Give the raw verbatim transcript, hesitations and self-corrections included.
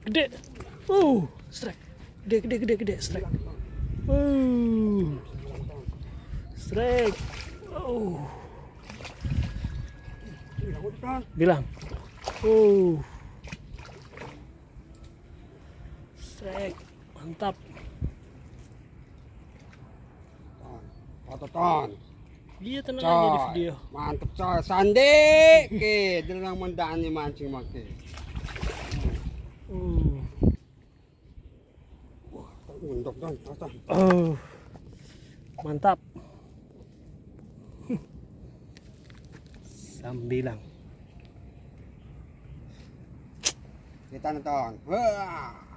Gede. Uh, strike. Gede, gede, gede, gede, strike. Uh. Strike. Uh. Bilang. Uh. Strike. Mantap. Toton. Iya, tenang aja di video. Mantap coy, Sandi. Oke, dalang mendaan ni mancing make. Uh. Wah, untuk dong, toton. Oh. Mantap. Sambilang. Kita nonton. Wah.